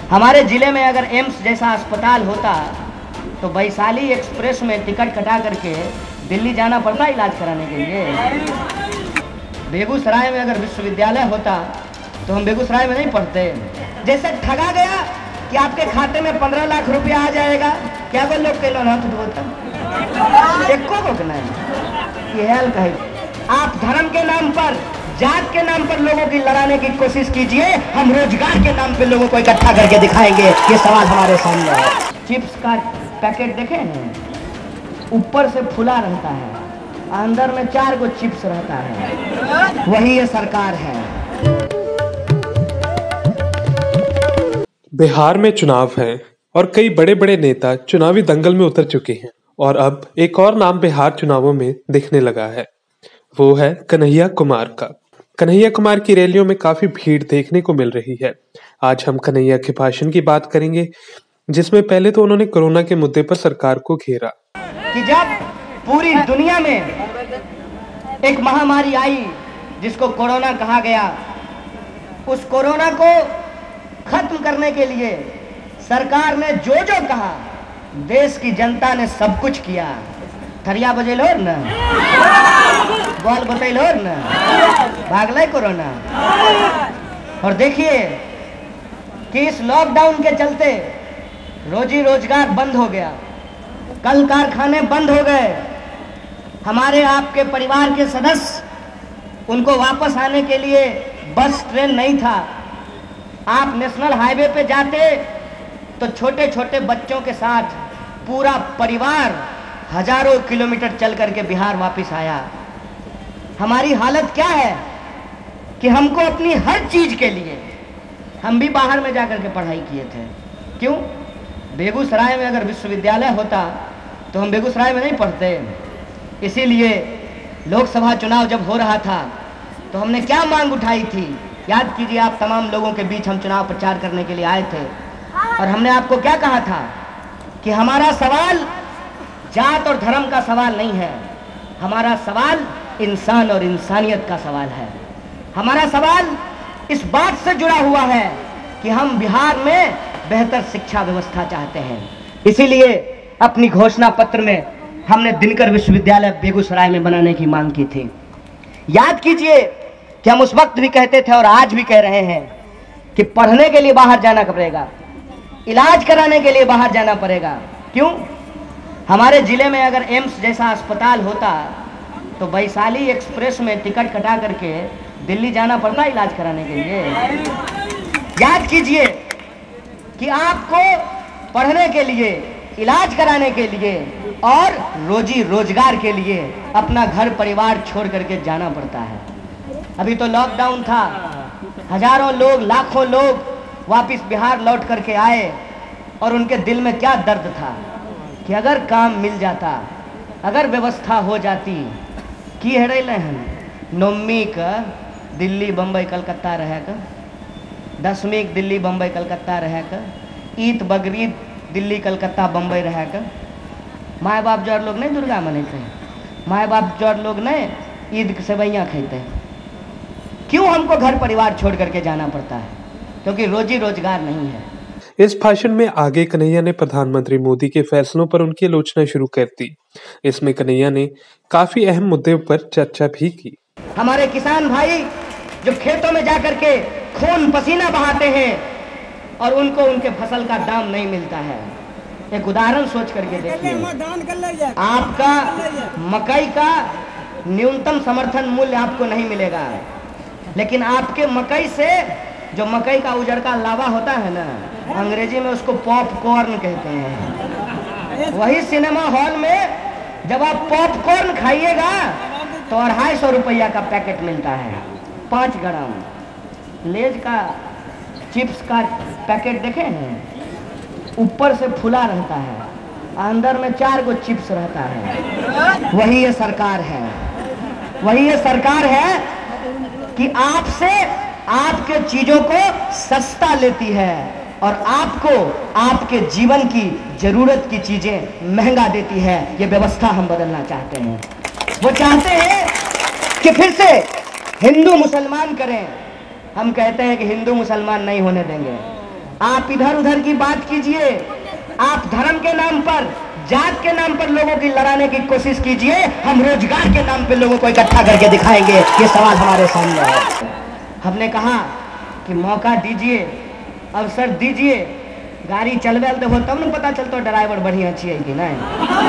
हमारे ज़िले में अगर एम्स जैसा अस्पताल होता तो वैशाली एक्सप्रेस में टिकट कटा करके दिल्ली जाना पड़ता इलाज कराने के लिए। बेगूसराय में अगर विश्वविद्यालय होता तो हम बेगूसराय में नहीं पढ़ते। जैसे ठगा गया कि आपके खाते में 15 लाख रुपया आ जाएगा, क्या बोल लोग के लोन हाथ बोलता एको को नहीं ये हाल कहे। आप धर्म के नाम पर, जात के नाम पर लोगों की लड़ाने की कोशिश कीजिए, हम रोजगार के नाम पे लोगों को इकट्ठा करके दिखाएंगे। ये सवाल हमारे सामने है। चिप्स का पैकेट देखे हैं, ऊपर से फुला रहता है, अंदर में 4 गो चिप्स रहता है, वही ये सरकार है। बिहार में चुनाव है और कई बड़े बड़े नेता चुनावी दंगल में उतर चुके हैं और अब एक और नाम बिहार चुनावों में दिखने लगा है, वो है कन्हैया कुमार का। कन्हैया कुमार की रैलियों में काफी भीड़ देखने को मिल रही है। आज हम कन्हैया के भाषण की बात करेंगे, जिसमें पहले तो उन्होंने कोरोना के मुद्दे पर सरकार को घेरा कि जब पूरी दुनिया में एक महामारी आई जिसको कोरोना कहा गया, उस कोरोना को खत्म करने के लिए सरकार ने जो जो कहा, देश की जनता ने सब कुछ किया। थरिया बजेलो न, बॉल बतैलो न, भागले कोरोना। और देखिए कि इस लॉकडाउन के चलते रोजी रोजगार बंद हो गया, कल कारखाने बंद हो गए। हमारे आपके परिवार के सदस्य, उनको वापस आने के लिए बस ट्रेन नहीं था। आप नेशनल हाईवे पे जाते तो छोटे छोटे बच्चों के साथ पूरा परिवार हजारों किलोमीटर चल करके बिहार वापस आया। हमारी हालत क्या है कि हमको अपनी हर चीज के लिए, हम भी बाहर में जाकर के पढ़ाई किए थे। क्यों? बेगूसराय में अगर विश्वविद्यालय होता तो हम बेगूसराय में नहीं पढ़ते। इसीलिए लोकसभा चुनाव जब हो रहा था तो हमने क्या मांग उठाई थी, याद कीजिए आप। तमाम लोगों के बीच हम चुनाव प्रचार करने के लिए आए थे और हमने आपको क्या कहा था कि हमारा सवाल जात और धर्म का सवाल नहीं है, हमारा सवाल इंसान और इंसानियत का सवाल है। हमारा सवाल इस बात से जुड़ा हुआ है कि हम बिहार में बेहतर शिक्षा व्यवस्था चाहते हैं। इसीलिए अपनी घोषणा पत्र में हमने दिनकर विश्वविद्यालय बेगूसराय में बनाने की मांग की थी। याद कीजिए कि हम उस वक्त भी कहते थे और आज भी कह रहे हैं कि पढ़ने के लिए बाहर जाना पड़ेगा, इलाज कराने के लिए बाहर जाना पड़ेगा। क्यों? हमारे जिले में अगर एम्स जैसा अस्पताल होता तो वैशाली एक्सप्रेस में टिकट कटा करके दिल्ली जाना पड़ता इलाज कराने के लिए। याद कीजिए कि आपको पढ़ने के लिए, इलाज कराने के लिए और रोजी रोजगार के लिए अपना घर परिवार छोड़ करके जाना पड़ता है। अभी तो लॉकडाउन था, हजारों लोग, लाखों लोग वापस बिहार लौट करके आए और उनके दिल में क्या दर्द था कि अगर काम मिल जाता, अगर व्यवस्था हो जाती कि नौवीं का दिल्ली बम्बई कलकत्ता रहे का, 10वीं दिल्ली बम्बई कलकत्ता रहे का, ईद बकरीद दिल्ली कलकत्ता बम्बई रहे का। माए बाप जोड़ लोग नहीं दुर्गा मनाते, माए बाप जोड़ लोग नहीं ईद के सेवैयाँ खाते। क्यों हमको घर परिवार छोड़ करके जाना पड़ता है? क्योंकि रोजी रोजगार नहीं है। इस भाषण में आगे कन्हैया ने प्रधानमंत्री मोदी के फैसलों पर उनकी आलोचना शुरू कर दी। इसमें कन्हैया ने काफी अहम मुद्दों पर चर्चा भी की। हमारे किसान भाई जो खेतों में जाकर के खून पसीना बहाते हैं और उनको उनके फसल का दाम नहीं मिलता है। एक उदाहरण सोच करके देखिए, आपका मकई का न्यूनतम समर्थन मूल्य आपको नहीं मिलेगा, लेकिन आपके मकई से जो मकई का उजड़का लावा होता है ना, अंग्रेजी में उसको पॉपकॉर्न कहते हैं। वही सिनेमा हॉल में जब आप पॉपकॉर्न खाइएगा तो 250 रुपया का पैकेट मिलता है, 5 ग्राम। लेज का चिप्स का पैकेट देखे हैं, ऊपर से फुला रहता है, अंदर में 4 गो चिप्स रहता है, वही ये सरकार है। वही ये सरकार है कि आपसे आपके चीजों को सस्ता लेती है और आपको आपके जीवन की जरूरत की चीजें महंगा देती है। ये व्यवस्था हम बदलना चाहते हैं। वो चाहते हैं कि फिर से हिंदू मुसलमान करें। हम कहते हैं कि हिंदू मुसलमान नहीं होने देंगे। आप इधर उधर की बात कीजिए, आप धर्म के नाम पर, जात के नाम पर लोगों की लड़ाने की कोशिश कीजिए, हम रोजगार के नाम पे लोगों को इकट्ठा करके दिखाएंगे। ये सवाल हमारे सामने है। हमने कहा कि मौका दीजिए, अवसर दीजिए, गाड़ी चलवे देवो तब न पता चलता ड्राइवर बढ़िया छिए कि नहीं।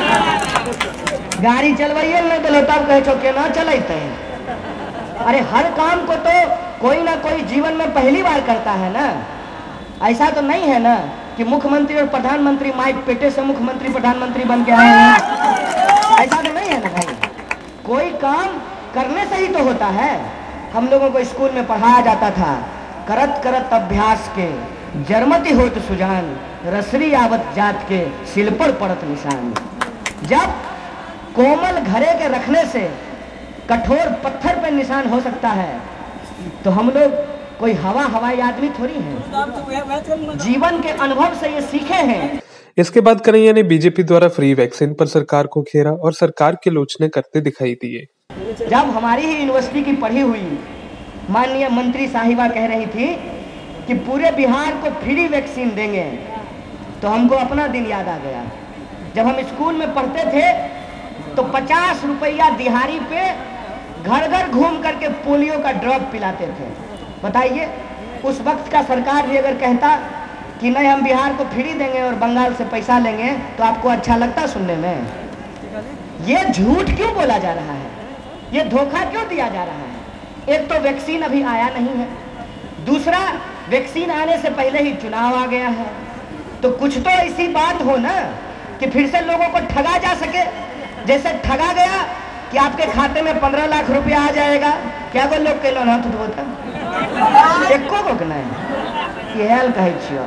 गाड़ी चलवाइए नहीं दिलो तब कहे छो केना चलते। अरे हर काम को तो कोई ना कोई जीवन में पहली बार करता है ना। ऐसा तो नहीं है ना कि मुख्यमंत्री और प्रधानमंत्री माइक पेटे से मुख्यमंत्री प्रधानमंत्री बन के आए हैं। ऐसा तो नहीं है ना भाई। कोई काम करने से ही तो होता है। हम लोगों को स्कूल में पढ़ाया जाता था, करत करत अभ्यास के जरमती होत सुजान, रसरी आवत जात के सिल पर पड़त निशान। जब कोमल घरे के रखने से कठोर पत्थर पर निशान हो सकता है, तो हम लोग कोई हवाई आदमी थोड़ी है। जीवन के अनुभव से ये सीखे हैं। इसके बाद कन्हैया ने बीजेपी द्वारा फ्री वैक्सीन पर सरकार को घेरा और सरकार के लोचने करते दिखाई दिए। जब हमारी ही यूनिवर्सिटी की पढ़ी हुई माननीय मंत्री साहिबा कह रही थी कि पूरे बिहार को फ्री वैक्सीन देंगे, तो हमको अपना दिन याद आ गया। जब हम स्कूल में पढ़ते थे तो 50 रुपया दिहाड़ी पे घर घर घूम करके पोलियो का ड्रॉप पिलाते थे। बताइए, उस वक्त का सरकार भी अगर कहता कि नहीं हम बिहार को फ्री देंगे और बंगाल से पैसा लेंगे, तो आपको अच्छा लगता सुनने में? ये झूठ क्यों बोला जा रहा है? ये धोखा क्यों दिया जा रहा है? एक तो वैक्सीन अभी आया नहीं है, दूसरा वैक्सीन आने से पहले ही चुनाव आ गया है। तो कुछ तो ऐसी बात हो ना कि फिर से लोगों को ठगा जा सके। जैसे ठगा गया कि आपके खाते में 15 लाख रुपया आ जाएगा। क्या बोल लोग के लोन हाथ उठबोता एको को नहीं इहल कहे छियो।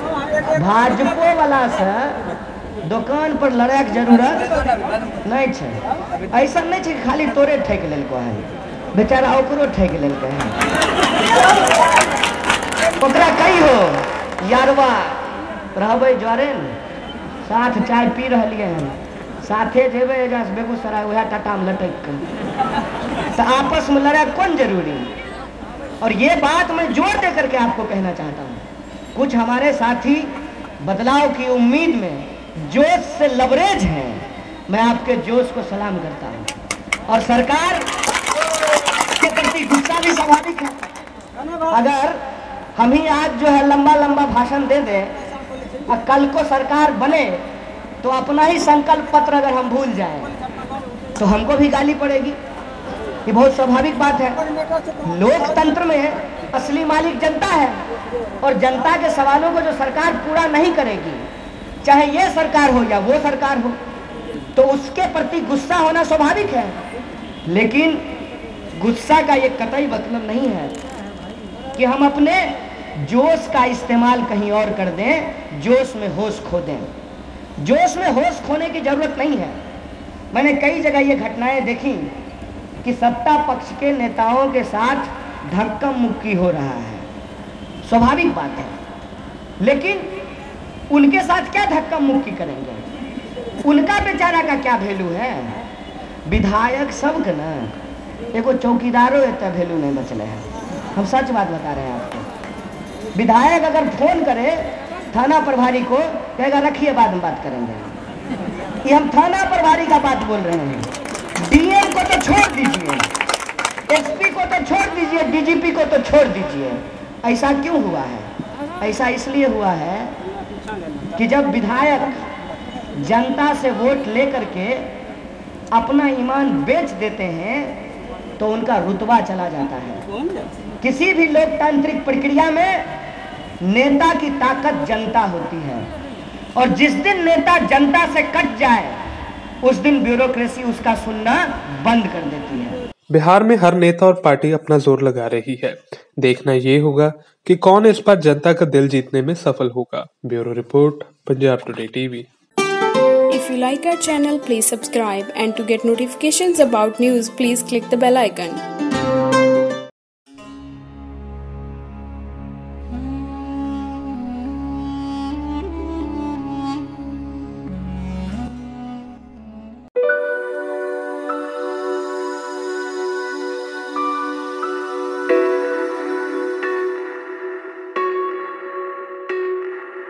भाजपो वाला से दुकान पर लड़ाई के जरूरत नहीं है। ऐसा नहीं है कि खाली तोरे ठेक लेलको है, बेचारा ओकरो ठेक लेलको है। ओकरा कही हो यारवा रहबे जरे साथ चाय पी रहिए हैं, साथे जेबे बेगूसराय वह टाटा में लटक कर, तो आपस में लड़ा कौन जरूरी। और ये बात मैं जोर दे करके आपको कहना चाहता हूँ, कुछ हमारे साथी बदलाव की उम्मीद में जोश से लबरेज हैं। मैं आपके जोश को सलाम करता हूँ और सरकार के प्रति गुस्सा भी स्वाभाविक है। अगर हम ही आज जो है लंबा लंबा भाषण दे दें और कल को सरकार बने तो अपना ही संकल्प पत्र अगर हम भूल जाएं तो हमको भी गाली पड़ेगी। ये बहुत स्वाभाविक बात है। लोकतंत्र में असली मालिक जनता है और जनता के सवालों को जो सरकार पूरा नहीं करेगी, चाहे ये सरकार हो या वो सरकार हो, तो उसके प्रति गुस्सा होना स्वाभाविक है। लेकिन गुस्सा का ये कतई मतलब नहीं है कि हम अपने जोश का इस्तेमाल कहीं और कर दें, जोश में होश खो दें। जोश में होश खोने की जरूरत नहीं है। मैंने कई जगह ये घटनाएं देखी कि सत्ता पक्ष के नेताओं के साथ धक्का मुक्की हो रहा है, स्वाभाविक बात है। लेकिन उनके साथ क्या धक्का मुक्की करेंगे? उनका बेचारा का क्या वैल्यू है? विधायक सब के ना, एगो चौकीदारों इतना वैल्यू नहीं बचले है। हम सच बात बता रहे हैं आपको। विधायक अगर फोन करे थाना प्रभारी को, कहेगा रखिए बाद में बात करेंगे। ये हम थाना प्रभारी का बात बोल रहे हैं। डीएम को तो छोड़ दीजिए, एसपी को तो छोड़ दीजिए, डीजीपी को तो छोड़ दीजिए। ऐसा क्यों हुआ है? ऐसा इसलिए हुआ है कि जब विधायक जनता से वोट लेकर के अपना ईमान बेच देते हैं तो उनका रुतबा चला जाता है। किसी भी लोकतांत्रिक प्रक्रिया में नेता की ताकत जनता होती है और जिस दिन नेता जनता से कट जाए उस दिन ब्यूरोक्रेसी उसका सुनना बंद कर देती है। बिहार में हर नेता और पार्टी अपना जोर लगा रही है। देखना ये होगा कि कौन इस बार जनता का दिल जीतने में सफल होगा। Bureau report, Punjab today TV. If you like our channel, please subscribe, and to get notifications about news, please click the bell icon.